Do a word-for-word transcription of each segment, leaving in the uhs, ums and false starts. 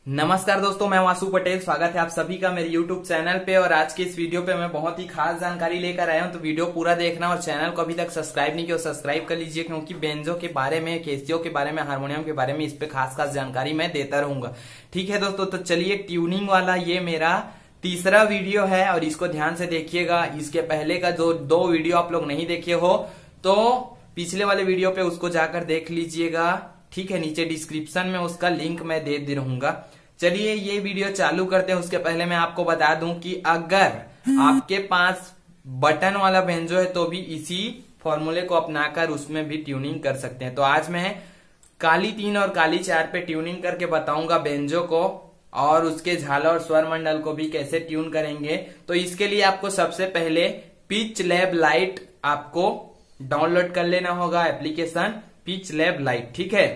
नमस्कार दोस्तों, मैं वासु पटेल। स्वागत है आप सभी का मेरे यूट्यूब चैनल पे। और आज के इस वीडियो पे मैं बहुत ही खास जानकारी लेकर आया हूं, तो वीडियो पूरा देखना और चैनल को अभी तक सब्सक्राइब नहीं किया सब्सक्राइब कर लीजिए, क्योंकि बेंजो के बारे में, कैसियो के बारे में, हारमोनियम के बारे में इस पे खास खास जानकारी मैं देता रहूंगा। ठीक है दोस्तों, तो चलिए ट्यूनिंग वाला ये मेरा तीसरा वीडियो है और इसको ध्यान से देखिएगा। इसके पहले का जो दो वीडियो आप लोग नहीं देखे हो तो पिछले वाले वीडियो पे उसको जाकर देख लीजिएगा। ठीक है, नीचे डिस्क्रिप्शन में उसका लिंक मैं दे दे रहूंगा। चलिए ये वीडियो चालू करते हैं। उसके पहले मैं आपको बता दूं कि अगर आपके पास बटन वाला बेंजो है तो भी इसी फॉर्मूले को अपनाकर उसमें भी ट्यूनिंग कर सकते हैं। तो आज मैं काली तीन और काली चार पे ट्यूनिंग करके बताऊंगा बेंजो को, और उसके झाल और स्वर मंडल को भी कैसे ट्यून करेंगे। तो इसके लिए आपको सबसे पहले पिच लैब लाइट आपको डाउनलोड कर लेना होगा, एप्लीकेशन पिच लैब लाइट। ठीक है,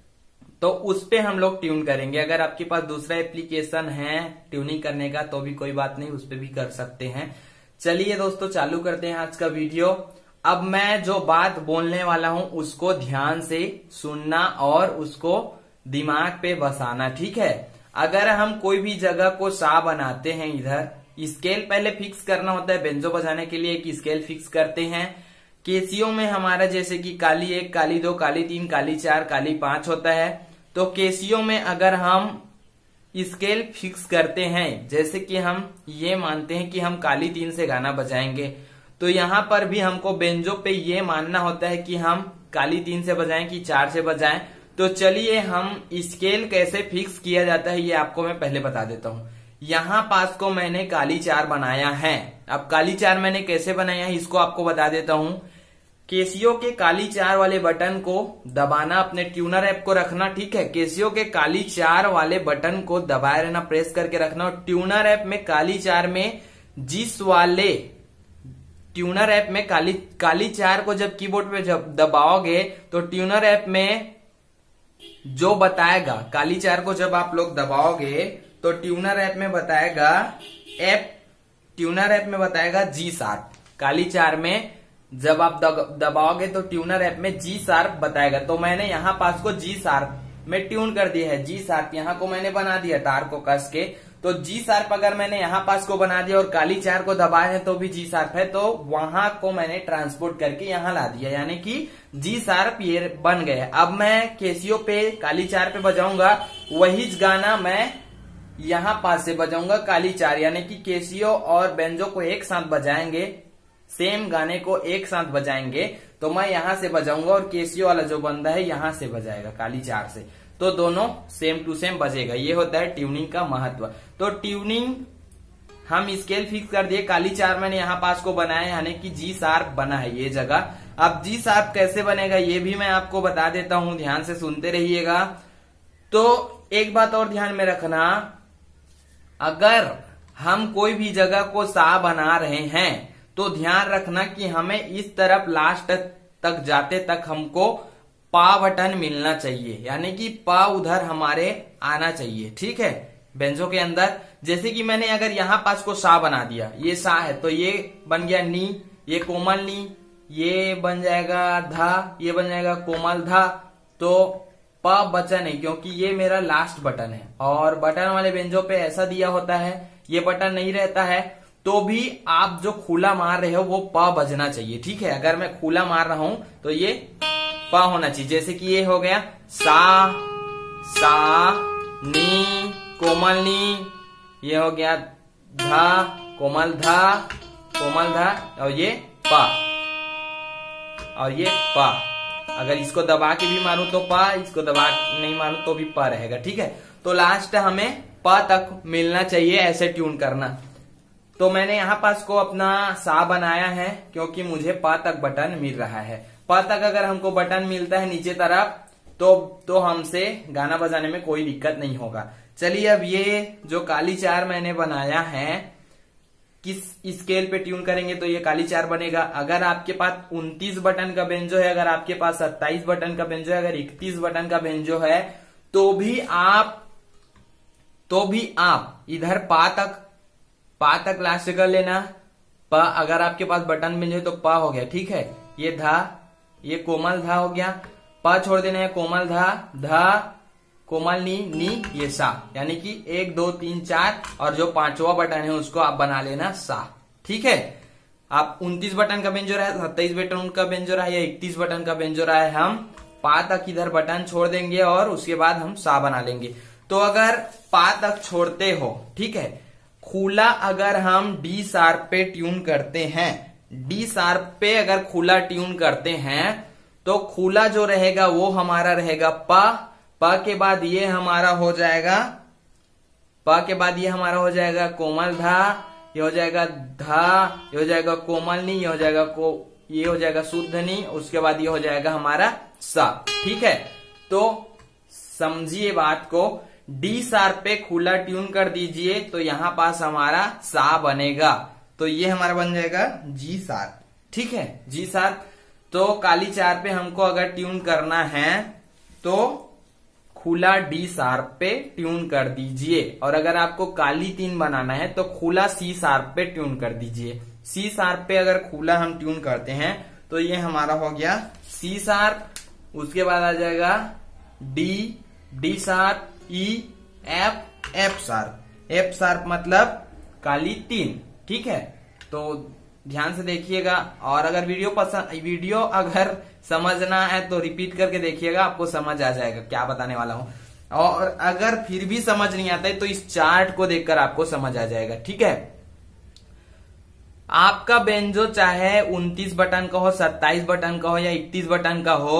तो उस पे हम लोग ट्यून करेंगे। अगर आपके पास दूसरा एप्लीकेशन है ट्यूनिंग करने का तो भी कोई बात नहीं, उस पे भी कर सकते हैं। चलिए दोस्तों चालू करते हैं आज का वीडियो। अब मैं जो बात बोलने वाला हूं उसको ध्यान से सुनना और उसको दिमाग पे बसाना। ठीक है, अगर हम कोई भी जगह को सा बनाते हैं, इधर स्केल पहले फिक्स करना होता है। बेंजो बजाने के लिए एक स्केल फिक्स करते हैं। केसियो में हमारा जैसे कि काली एक, काली दो, काली तीन, काली चार, काली पांच होता है। तो केसियो में अगर हम स्केल फिक्स करते हैं, जैसे कि हम ये मानते हैं कि हम काली तीन से गाना बजाएंगे, तो यहाँ पर भी हमको बेंजो पे ये मानना होता है कि हम काली तीन से बजाएं कि चार से बजाएं। तो चलिए हम स्केल कैसे फिक्स किया जाता है ये आपको मैं पहले बता देता हूँ। यहाँ पास को मैंने काली चार बनाया है। अब काली चार मैंने कैसे बनाया है इसको आपको बता देता हूँ। केसियो के काली चार वाले बटन को दबाना, अपने ट्यूनर ऐप को रखना। ठीक है, केसियो के काली चार वाले बटन को दबाए रहना, प्रेस करके रखना। और ट्यूनर ऐप में काली चार में जिस वाले ट्यूनर ऐप में काली काली चार को जब कीबोर्ड पे जब दबाओगे तो ट्यूनर ऐप में जो बताएगा, काली चार को जब आप लोग दबाओगे तो ट्यूनर ऐप में बताएगा ऐप ट्यूनर ऐप में बताएगा जी शार्प। काली चार में जब आप दबाओगे तो ट्यूनर ऐप में जी शार्प बताएगा। तो मैंने यहाँ पास को जी शार्प में ट्यून कर दिया है। जी शार्प यहाँ को मैंने बना दिया तार को कस के। तो जी शार्प अगर मैंने यहाँ पास को बना दिया और काली चार को दबाया है तो भी जी शार्प है, तो वहां को मैंने ट्रांसपोर्ट करके यहाँ ला दिया, यानी कि जी शार्प ये बन गया। अब मैं केसियो पे काली चार पे बजाऊंगा, वही गाना मैं यहाँ पास से बजाऊंगा काली चार, यानी कि केसियो और बेंजो को एक साथ बजाएंगे, सेम गाने को एक साथ बजाएंगे। तो मैं यहां से बजाऊंगा और केसियो वाला जो बंदा है यहां से बजाएगा काली चार से, तो दोनों सेम टू सेम बजेगा। ये होता है ट्यूनिंग का महत्व। तो ट्यूनिंग हम स्केल फिक्स कर दिए। काली चार मैंने यहाँ पास को बनाया, यानी कि जी शार्प बना है ये जगह। अब जी शार्प कैसे बनेगा ये भी मैं आपको बता देता हूं, ध्यान से सुनते रहिएगा। तो एक बात और ध्यान में रखना, अगर हम कोई भी जगह को सा बना रहे हैं तो ध्यान रखना कि हमें इस तरफ लास्ट तक जाते तक हमको पा बटन मिलना चाहिए, यानी कि पा उधर हमारे आना चाहिए। ठीक है, बेंजो के अंदर जैसे कि मैंने अगर यहाँ पास को सा बना दिया, ये सा है तो ये बन गया नी, ये कोमल नी, ये बन जाएगा धा, ये बन जाएगा कोमल धा। तो प बचा नहीं, क्योंकि ये मेरा लास्ट बटन है। और बटन वाले बेंजो पे ऐसा दिया होता है, ये बटन नहीं रहता है, तो भी आप जो खुला मार रहे हो वो प बजना चाहिए। ठीक है, अगर मैं खुला मार रहा हूं तो ये प होना चाहिए। जैसे कि ये हो गया सा सा नी कोमल नी, ये हो गया धा कोमल धा कोमल धा, और ये प और ये प। अगर इसको दबा के भी मारूं तो प, इसको दबा नहीं मारूं तो भी प रहेगा। ठीक है, तो लास्ट हमें प तक मिलना चाहिए, ऐसे ट्यून करना। तो मैंने यहाँ पास को अपना सा बनाया है क्योंकि मुझे प तक बटन मिल रहा है। प तक अगर हमको बटन मिलता है नीचे तरफ तो तो हमसे गाना बजाने में कोई दिक्कत नहीं होगा। चलिए अब ये जो काली चार मैंने बनाया है किस स्केल पे ट्यून करेंगे तो ये काली चार बनेगा। अगर आपके पास उनतीस बटन का बेंजो है, अगर आपके पास सत्ताईस बटन का बेंजो है, अगर इकतीस बटन का बेंजो है, तो भी आप तो भी आप इधर पा तक पा तक लास्ट कर लेना। प अगर आपके पास बटन मिल जाए तो प हो गया। ठीक है, ये धा, ये कोमल धा हो गया। प छोड़ देना है, कोमल धा धा कोमल नी नी ये सा, यानी कि एक दो तीन चार और जो पांचवा बटन है उसको आप बना लेना सा। ठीक है, आप उनतीस बटन का व्यंजन है, सत्ताईस बटन का व्यंजन है या इकतीस बटन का व्यंजन है, हम पा तक इधर बटन छोड़ देंगे और उसके बाद हम सा बना लेंगे। तो अगर पा तक छोड़ते हो, ठीक है, खुला अगर हम डी शार्प पे ट्यून करते हैं, डी शार्प पे अगर खुला ट्यून करते हैं तो खुला जो रहेगा वो हमारा रहेगा पा, पा के बाद ये हमारा हो जाएगा, पा के बाद ये हमारा हो जाएगा कोमल धा, ये हो जाएगा धा, ये हो जाएगा कोमल नी, ये हो जाएगा को ये हो जाएगा शुद्ध नी, उसके बाद ये हो जाएगा हमारा सा। ठीक है, तो समझिए बात को, डी शार्प पे खुला ट्यून कर दीजिए तो यहां पास हमारा सा बनेगा, तो ये हमारा बन जाएगा जी शार्प। ठीक है, जी शार्प। तो काली चार पे हमको अगर ट्यून करना है तो खुला डी शार्प पे ट्यून कर दीजिए, और अगर आपको काली तीन बनाना है तो खुला सी शार्प पे ट्यून कर दीजिए। सी शार्प पे अगर खुला हम ट्यून करते हैं तो ये हमारा हो गया सी शार्प, उसके बाद आ जाएगा D, D sharp, E, F, F sharp. F sharp मतलब काली तीन। ठीक है, तो ध्यान से देखिएगा, और अगर वीडियो पसंद वीडियो अगर समझना है तो रिपीट करके देखिएगा, आपको समझ आ जाएगा क्या बताने वाला हूं। और अगर फिर भी समझ नहीं आता है तो इस चार्ट को देखकर आपको समझ आ जाएगा। ठीक है, आपका बेंजो चाहे उनतीस बटन का हो, सत्ताईस बटन का हो या इकतीस बटन का हो,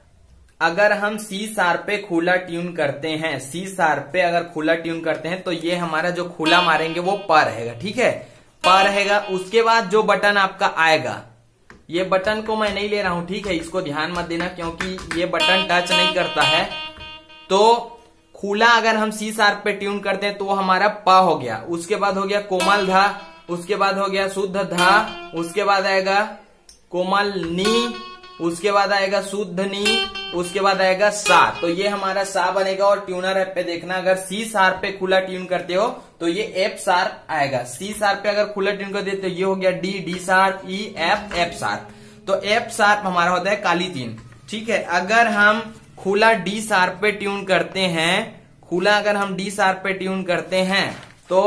अगर हम सी शार्प पे खुला ट्यून करते हैं, सी शार्प पे अगर खुला ट्यून करते हैं तो ये हमारा जो खुला मारेंगे वो प रहेगा। ठीक है, प रहेगा। उसके बाद जो बटन आपका आएगा, ये बटन को मैं नहीं ले रहा हूं, ठीक है, इसको ध्यान मत देना क्योंकि ये बटन टच नहीं करता है। तो खुला अगर हम सी शार्प पे ट्यून करते हैं तो वो हमारा प हो गया, उसके बाद हो गया कोमल धा, उसके बाद हो गया शुद्ध धा, उसके बाद आएगा कोमल नी, उसके बाद आएगा शुद्ध नी, उसके बाद आएगा सा। तो ये हमारा सा बनेगा। और ट्यूनर ऐप पे देखना, अगर सी शार्प पे खुला ट्यून करते हो तो ये एफ शार्प आएगा। सी शार्प पे अगर खुला ट्यून कर देते तो ये हो गया D, D sharp, E, F, F sharp. तो एफ शार्प हमारा होता है काली तीन। ठीक है, अगर हम खुला डी शार्प पे ट्यून करते हैं, खुला अगर हम डी शार्प पे ट्यून करते हैं तो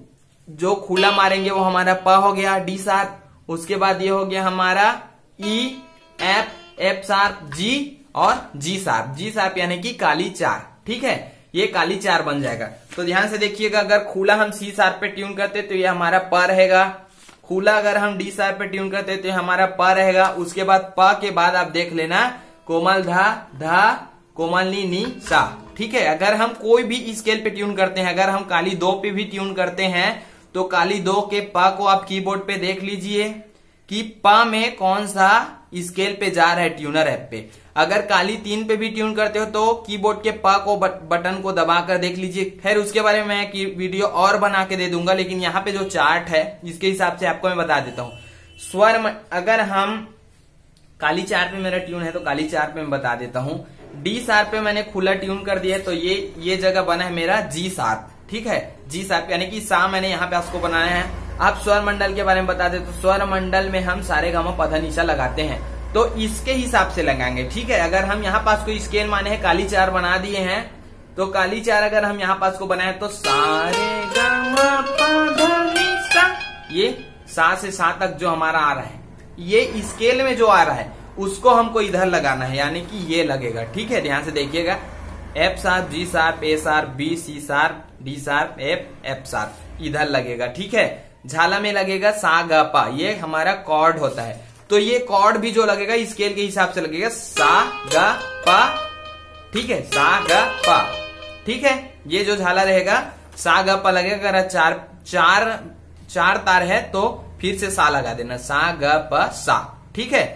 जो खुला मारेंगे वो हमारा प हो गया, डी शार्प। उसके बाद ये हो गया हमारा E, F, F sharp, G और जी शार्प। जी शार्प यानी कि काली चार। ठीक है, ये काली चार बन जाएगा। तो ध्यान से देखिएगा, अगर खुला हम सी शार्प पे ट्यून करते तो ये हमारा प रहेगा, खुला अगर हम डी शार्प पे ट्यून करते तो ये हमारा प रहेगा। उसके बाद प के बाद आप देख लेना कोमल धा, धा, कोमल नी, नी, सा। ठीक है, अगर हम कोई भी स्केल पे ट्यून करते हैं, अगर हम काली दो पे भी ट्यून करते हैं तो काली दो के प को आप कीबोर्ड पे देख लीजिए कि प में कौन सा स्केल पे जा रहा है ट्यूनर ऐप पे। अगर काली तीन पे भी ट्यून करते हो तो कीबोर्ड के प को बटन को दबाकर देख लीजिए। खैर उसके बारे में मैं की वीडियो और बना के दे दूंगा, लेकिन यहाँ पे जो चार्ट है इसके हिसाब से आपको मैं बता देता हूँ। स्वर अगर हम काली चार पे मेरा ट्यून है तो काली चार पे मैं बता देता हूँ। डी शार्प पे मैंने खुला ट्यून कर दिया है तो ये ये जगह बना है मेरा जी शार्प। ठीक है, जी शार्प यानी कि सा मैंने यहाँ पे आपको बनाया है। आप स्वर मंडल के बारे में बता दे तो स्वर मंडल में हम सारे गामा पधा निशा लगाते हैं तो इसके हिसाब से लगाएंगे। ठीक है, अगर हम यहाँ पास कोई स्केल माने हैं, काली चार बना दिए हैं तो काली चार अगर हम यहाँ पास को बनाए तो सारे गामा पधा निशा, ये सा से सा तक जो हमारा आ रहा है, ये स्केल में जो आ रहा है उसको हमको इधर लगाना है, यानी कि ये लगेगा। ठीक है, ध्यान से देखिएगा, F sharp, G sharp, A sharp, B, C sharp, D sharp, F, F sharp इधर लगेगा। ठीक है, झाला में लगेगा सा गा पा, ये हमारा कॉर्ड होता है। तो ये कॉर्ड भी जो लगेगा स्केल के हिसाब से लगेगा सा गा पा। ठीक है, सा गा पा। ठीक है, ये जो झाला रहेगा सा गा पा लगेगा। अगर चार चार चार तार है तो फिर से सा लगा देना, सा गा पा सा। ठीक है,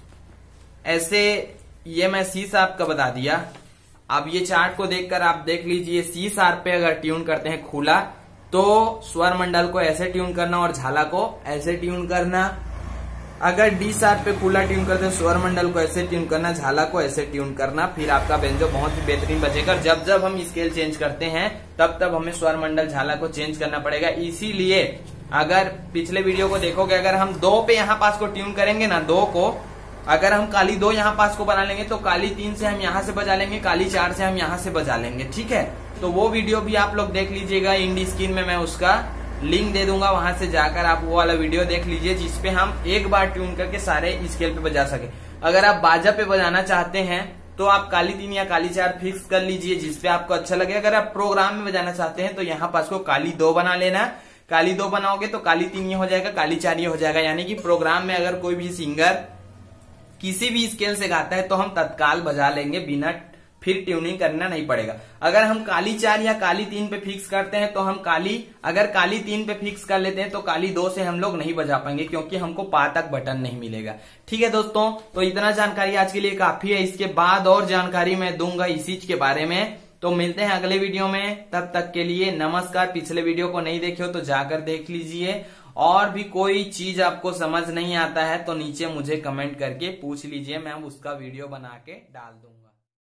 ऐसे ये मैं सी शार्प का बता दिया। अब ये चार्ट को देखकर आप देख लीजिए, सी शार्प पे अगर ट्यून करते हैं खुला तो स्वर मंडल को ऐसे ट्यून करना और झाला को ऐसे ट्यून करना। अगर डी शार्प पे खुला ट्यून करते हैं, स्वर मंडल को ऐसे ट्यून करना, झाला को ऐसे ट्यून करना, फिर आपका बेंजो बहुत ही बेहतरीन बजेगा। जब जब हम स्केल चेंज करते हैं तब तब हमें स्वर मंडल झाला को चेंज करना पड़ेगा। इसीलिए अगर पिछले वीडियो को देखोगे, अगर हम दो पे यहाँ पास को ट्यून करेंगे ना, दो को अगर हम काली दो यहाँ पास को बना लेंगे तो काली तीन से हम यहाँ से बजा लेंगे, काली चार से हम यहाँ से बजा लेंगे। ठीक है, तो वो वीडियो भी आप लोग देख लीजिएगा, इंडी स्क्रीन में मैं उसका लिंक दे दूंगा, वहां से जाकर आप वो वाला वीडियो देख लीजिए जिसपे हम एक बार ट्यून करके सारे स्केल पे बजा सके। अगर आप बाजा पे बजाना चाहते हैं तो आप काली तीन या काली चार फिक्स कर लीजिए जिसपे आपको अच्छा लगे। अगर आप प्रोग्राम में बजाना चाहते हैं तो यहाँ पास को काली दो बना लेना, काली दो बनाओगे तो काली तीन ये हो जाएगा, काली चार ये हो जाएगा। यानी कि प्रोग्राम में अगर कोई भी सिंगर किसी भी स्केल से गाता है तो हम तत्काल बजा लेंगे, बिना फिर ट्यूनिंग करना नहीं पड़ेगा। अगर हम काली चार या काली तीन पे फिक्स करते हैं तो हम काली अगर काली तीन पे फिक्स कर लेते हैं तो काली दो से हम लोग नहीं बजा पाएंगे क्योंकि हमको पा तक बटन नहीं मिलेगा। ठीक है दोस्तों, तो इतना जानकारी आज के लिए काफी है। इसके बाद और जानकारी मैं दूंगा इस चीज के बारे में। तो मिलते हैं अगले वीडियो में, तब तक के लिए नमस्कार। पिछले वीडियो को नहीं देखे हो तो जाकर देख लीजिए, और भी कोई चीज आपको समझ नहीं आता है तो नीचे मुझे कमेंट करके पूछ लीजिए, मैं उसका वीडियो बना के डाल दूंगा।